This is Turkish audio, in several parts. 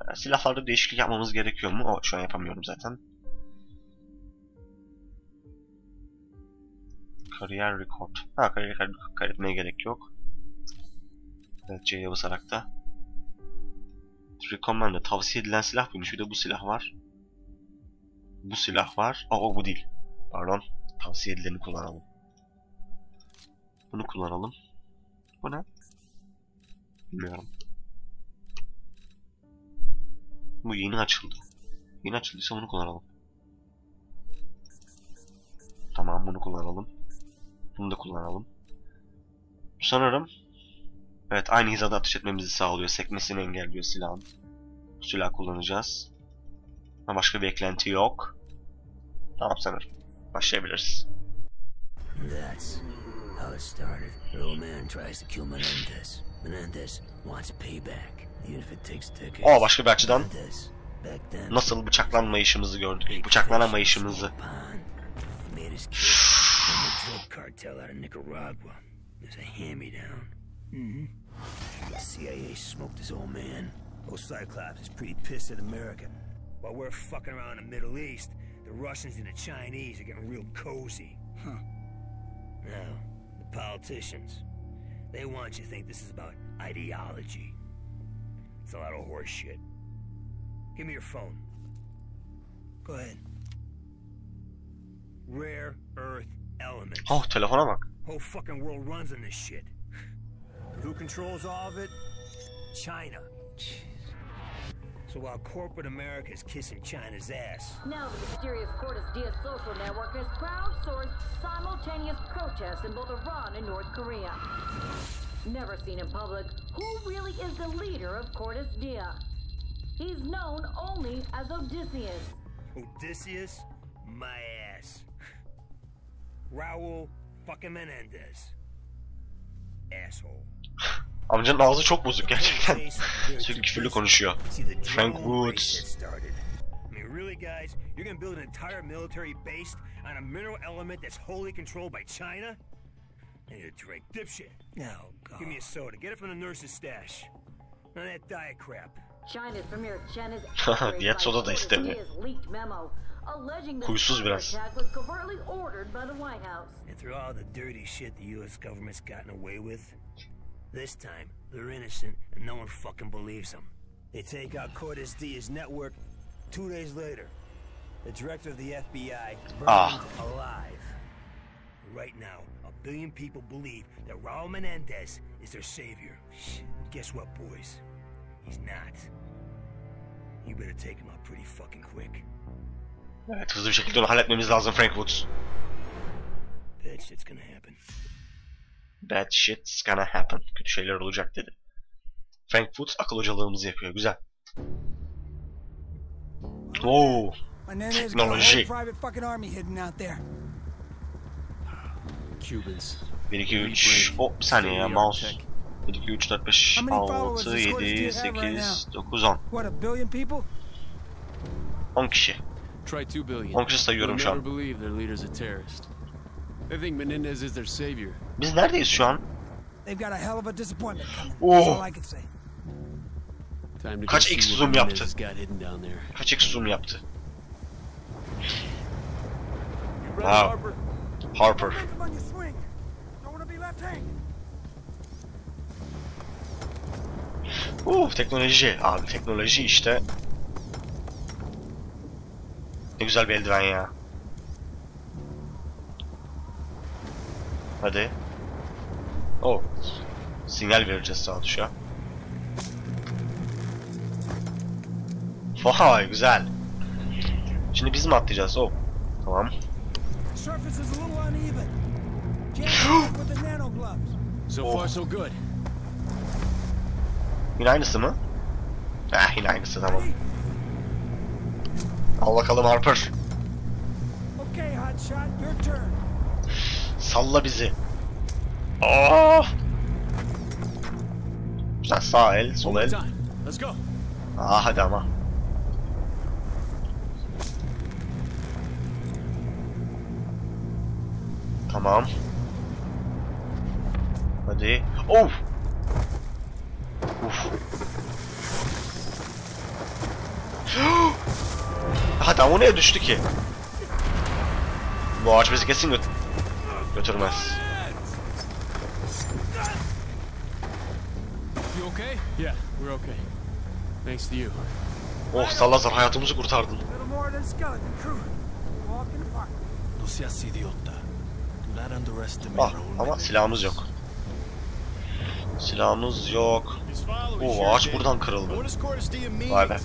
Silahlarda değişiklik yapmamız gerekiyor mu? Şu an yapamıyorum zaten. Kariyer record. Kariyer kaydetmeye gerek yok. Evet, C'ye basarak da. Recommended. Tavsiye edilen silah buymuş. Bir de bu silah var. Bu silah var. Bu değil. Pardon. Tavsiye edileni kullanalım. Bunu kullanalım. Bu ne? Bilmiyorum. Bu yeni açıldı. Yeni açıldıysa bunu kullanalım. Tamam, bunu kullanalım. Bunu da kullanalım. Sanırım evet, aynı hizada ateş etmemizi sağlıyor. Sekmesini engelliyor silahın. Bu silah kullanacağız. Ama başka bir eklenti yok. Tamam, sanırım. Başlayabiliriz. That's how it started. The old man tries to kill Menendez. Menendez wants payback, even if it takes decades. Başka bir açıdan nasıl bıçaklanmayışımızı gördük. Bıçaklanamayışımızı. The CIA smoked his old man. Old Cyclops is pretty pissed at America. While we're fucking around the Middle East, the Russians and the Chinese are getting real cozy. Now, the politicians, they want you to think this is about ideology. It's a lot of horse shit. Give me your phone. Go ahead. Rare earth elements. Telefona bak. Whole fucking world runs on this shit. Who controls all of it? China. So while corporate America is kissing China's ass, now the mysterious Cordis Dia social network has crowdsourced simultaneous protests in both Iran and North Korea. Never seen in public, who really is the leader of Cordis Dia? He's known only as Odysseus. Odysseus? My ass. Raul fucking Menendez. Asshole. Amcanın ağzı çok bozuk gerçekten. Sürekli küfürlü konuşuyor. Frank Woods. Really, guys, you're gonna build an entire military based on a mineral element that's wholly controlled by China? I need a drink, dipshit. No, give me a soda. Get it from the nurse's stash. None of that diet crap. China's premier Chen is diyet soda da istemiyor. Huysuz biraz. And through all the dirty shit the U.S. government's gotten away with, this time they're innocent and no one fucking believes them. They take out Cordis Dia's network 2 days later. The director of the FBI burned alive. Right now, 1 billion people believe that Raul Menendez is their savior. Guess what, boys? He's not. You better take him out pretty fucking quick. Evet, hızlı bir şekilde onu halletmemiz lazım Frank Woods. Bad shit's gonna happen. Bad shit's gonna happen. Kötü şeyler olacak dedi. Frank Woods akıl hocalığımızı yapıyor. Güzel. Oo. Teknoloji. 1, 2, 3. Bir saniye ya, mouse. 1, 2, 3, 4, 5, 6, 7, 8, 9, 10. 10 kişi. 10 kişi sayıyorum şu an. Biz neredeyiz şu an? Kaç x zoom yaptı? Kaç x zoom yaptı? Wow. Harper. Teknoloji. Abi teknoloji işte. Ne güzel bir eldiven ya. Hadi. Sinyal vereceğiz sağ tuşa. Vay güzel. Şimdi biz mi atlayacağız? Tamam. Yine aynısı mı? Yine aynısı, tamam. Al bakalım Harper. Salla bizi. Güzel, sağ el, sol el. Hadi ama. Tamam. Hadi. Hadi ama nereye düştü ki? Bu ağaç bizi kesin götürmez. You okay? Yeah, we're okay. Thanks to you. Oh Salazar, hayatımızı kurtardın. No seas idiota. Do not underestimate Ah, Raul ama Menendez. silahımız yok. Silahımız yok. Oo, ağaç buradan kırıldı. Vay be.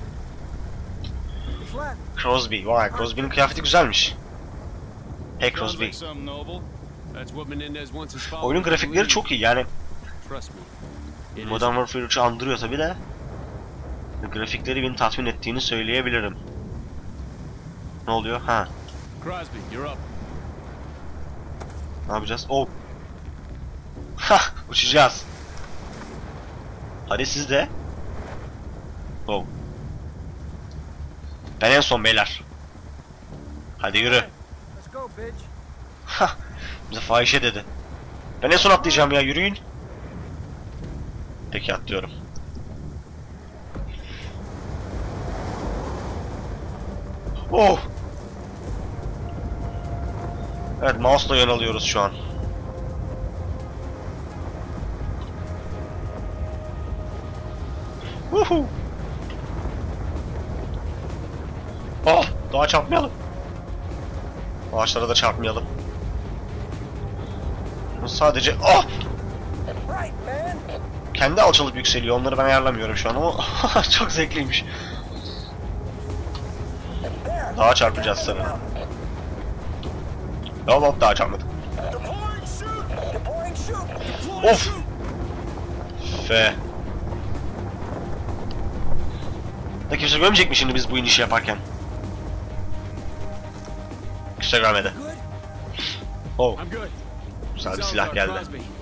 Crosby, vay, Crosby'nin kıyafeti güzelmiş. Hey Crosby. Oyunun grafikleri çok iyi yani. Modern Warfare 3'ü andırıyor tabi de. Grafikleri beni tatmin ettiğini söyleyebilirim. Ne oluyor? Ha. Crosby, you're up. Ne yapacağız? Oh. Hah, uçacağız. Hadi siz de. Oh. Ben en son beyler. Hadi yürü. Hah, bize fahişe dedi. Ben en son atlayacağım ya, yürüyün. Peki atlıyorum. Oh. Evet, mouse'la yön alıyoruz şu an. Woohoo. Oh, daha çarpmayalım. Ağaçlara da çarpmayalım. Sadece kendi alçalıp yükseliyor. Onları ben ayarlamıyorum şu an ama çok zevkliymiş. Daha çarpacağız sanırım. Hop, daha çarpmadık. Of. Fe. Ne, kimse görmeyecek mi şimdi biz bu inişi yaparken? Kimse görmedi. Oh. Güzel bir silah geldi.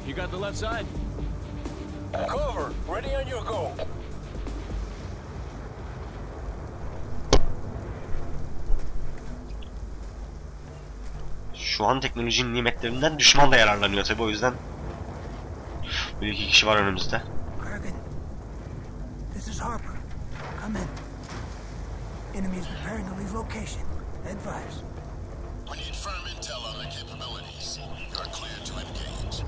Şu an teknolojinin nimetlerinden düşman da yararlanıyor tabi, o yüzden. Bir iki kişi var önümüzde. Kurgan, this is Harper. Come in. Enemy is preparing to leave location. Advise. We need firm intel on their capabilities. You are clear to engage.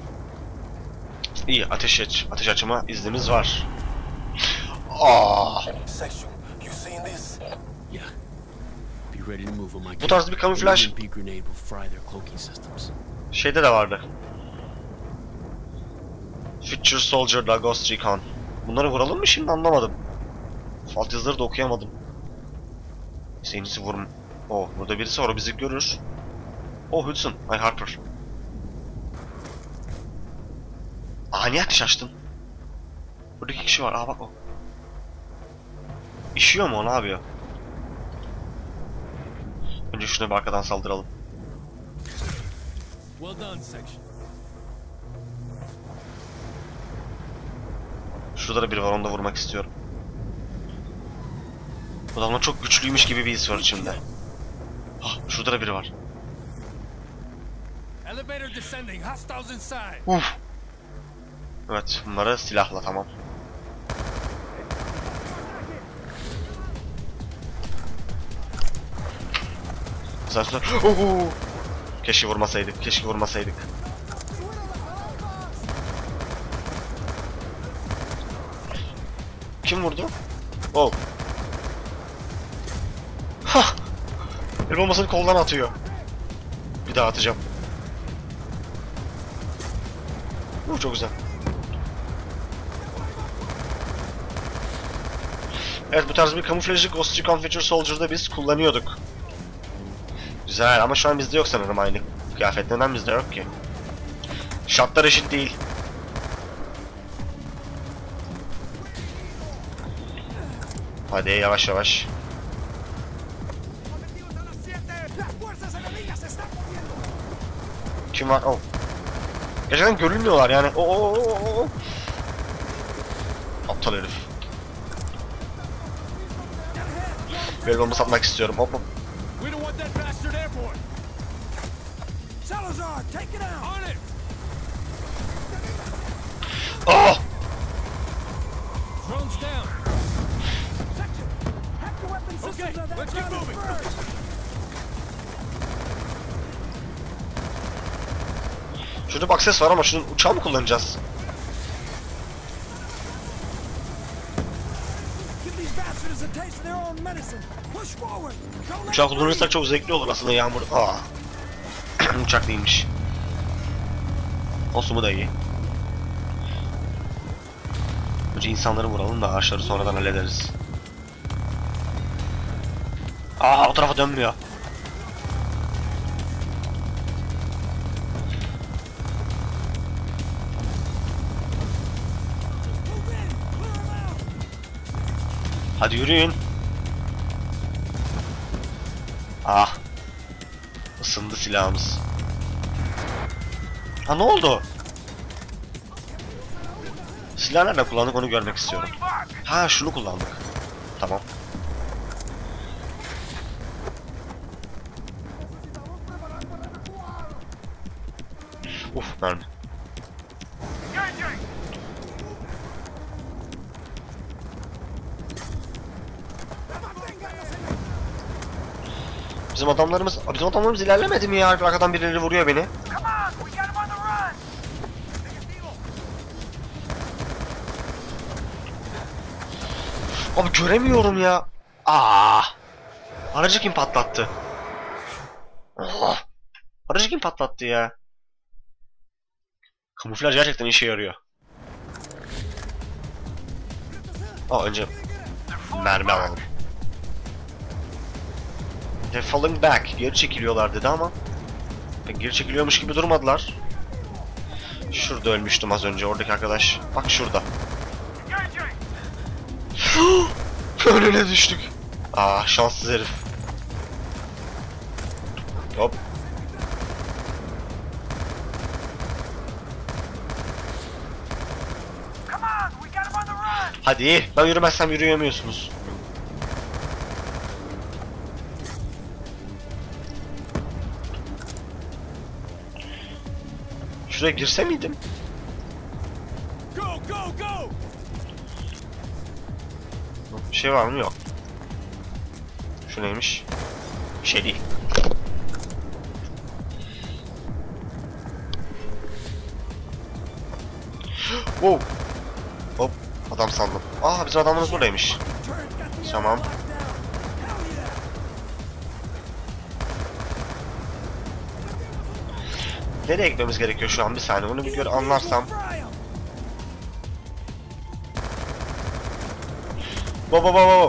İyi, ateş açma iznimiz var. Ah. Section, you seen this? Yeah. Be ready to move on my Bu tarz bir kamuflaj UMP grenade will fry their cloaking systems. şeyde de vardı. Future Soldier'da, Ghost Recon. Bunları vuralım mı şimdi, anlamadım. Alt yazıları da okuyamadım. En iyisi vurun. Oh, burada birisi var, o bizi görür. Oh, Hudson. Ay, Harper. Aa, niye ateş açtın? Burada iki kişi var. Aa, bak o. İşiyor mu o, ne yapıyor? Önce şuna bir arkadan saldıralım. Well done, section. Şurada da biri var, onu da vurmak istiyorum. Bu adamlar çok güçlüymüş gibi bir his var içimde. Ah, şurada da biri var. Elevator descending. Hostiles inside. Uf. Evet, bunları silahla, tamam. Sen keşke vurmasaydık, Kim vurdu? Oh. Hah. El bombasını koldan atıyor. Bir daha atacağım. Çok güzel. Evet, bu tarz bir kamuflajı Ghost Recon Future Soldier'da biz kullanıyorduk. Güzel ama şu an bizde yok sanırım aynı kıyafet. Neden bizde yok ki? Şartlar eşit değil. Hadi yavaş yavaş. Kim var? Oh. Gerçekten görünmüyorlar yani. Oo. Aptal herif. Böyle bomba satmak istiyorum. Hop hop. We don't want that bastard airborne. Salazar, take it out. On it. Oh! Drones down. Section, hack the weapon Okay, let's get moving. Şurada bak ses var ama şunun uçağı mı kullanacağız? Uçağı kullanırsak çok zevkli olur aslında Yağmur. Aa. Uçak değilmiş. Olsun, bu da iyi. Önce insanları vuralım da ağaçları sonradan hallederiz. Aa, o tarafa dönmüyor. Hadi yürüyün. Ah. Isındı silahımız. Ha, ne oldu? Silah nerede kullandık onu görmek istiyorum. Ha, şunu kullandık. Tamam. Uf, mermi. Bizim adamlarımız ilerlemedi mi ya? Arkadan birileri vuruyor beni. Abi göremiyorum ya. Aa! Aracı kim patlattı? Oh! Aracı kim patlattı ya? Kamuflaj gerçekten işe yarıyor. Önce mermi alalım. They're falling back. Geri çekiliyorlar dedi ama geri çekiliyormuş gibi durmadılar. Şurada ölmüştüm az önce, oradaki arkadaş. Bak şurada. Önüne düştük. Aa, şanssız herif. Hop. Hadi, ben yürümezsem yürüyemiyorsunuz. Şuraya girse miydim? Bir şey var mı? Yok. Şu neymiş? Bir şey değil. Wow. Hop. Adam sandım. Aa, bizim adamımız buradaymış. Tamam. Nereye gitmemiz gerekiyor şu an? Bir saniye. Bunu bir anlarsam. Bo.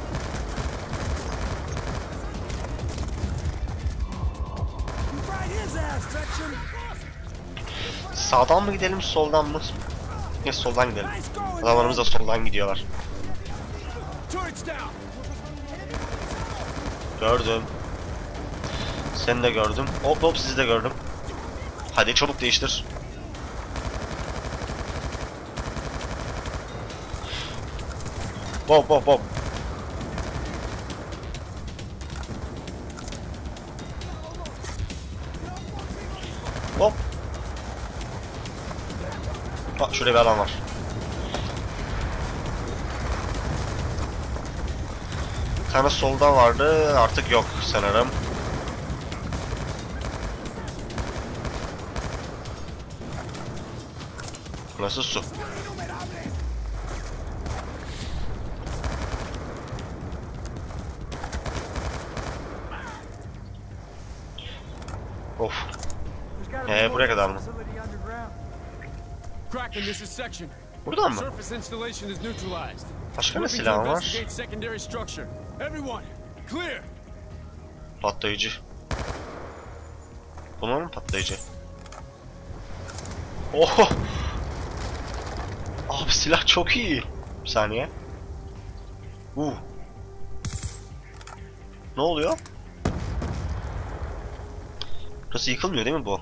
Sağdan mı gidelim, soldan mı? Ya soldan gidelim. Adamlarımız da soldan gidiyorlar. Gördüm. Seni de gördüm. Hop sizi de gördüm. Hadi çabuk değiştir. Hop. Hop. Bak şurada bir alan var. Bir tane solda vardı, artık yok sanırım. Burası su. Of. Buraya kadar mı? Buradan mı? Başka ne silah var? Patlayıcı. Bunlar mı patlayıcı? Oho! Abi silah çok iyi. Bir saniye. Ne oluyor? Burası yıkılmıyor değil mi bu?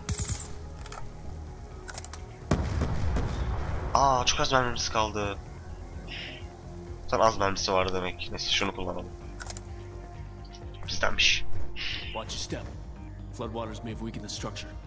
Aa, çok az mermimiz kaldı. Sen az mermisi vardı demek. Neyse şunu kullanalım. Bizdenmiş. Watch your step. Floodwaters may have weakened the structure.